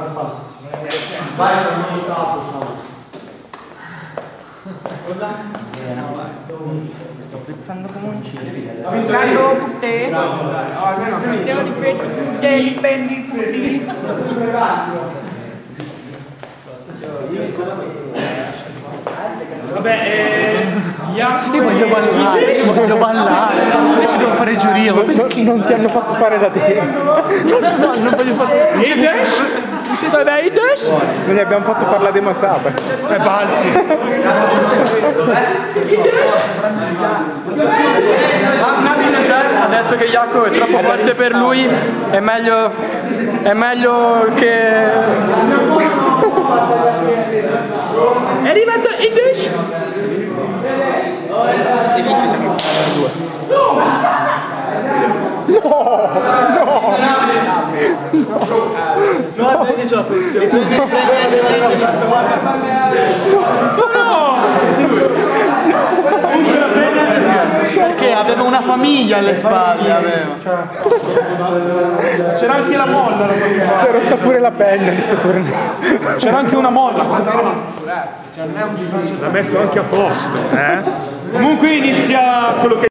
Vai a cosa? Sto pensando come un cino. Grando putte. Siamo di putte, i pendi frutti. Vabbè, Io voglio ballare, invece devo fare giuria, ma perché non ti hanno fatto fare da te? no, non voglio fare. E Dash? Dov'è i Dash? Non gli abbiamo fatto parlare di Masaba. È Balzi. Nabi non c'è, ha detto che Jaco è troppo forte per lui, è meglio che... È arrivato il Dash. Se vince siamo in due. No, perché c'è la soluzione. Perché aveva una famiglia alle spalle, aveva. C'era anche la molla. Si è rotta pure la penna di sto torneo. C'era anche una molla. L'ha messo anche a posto, eh? Comunque inizia quello che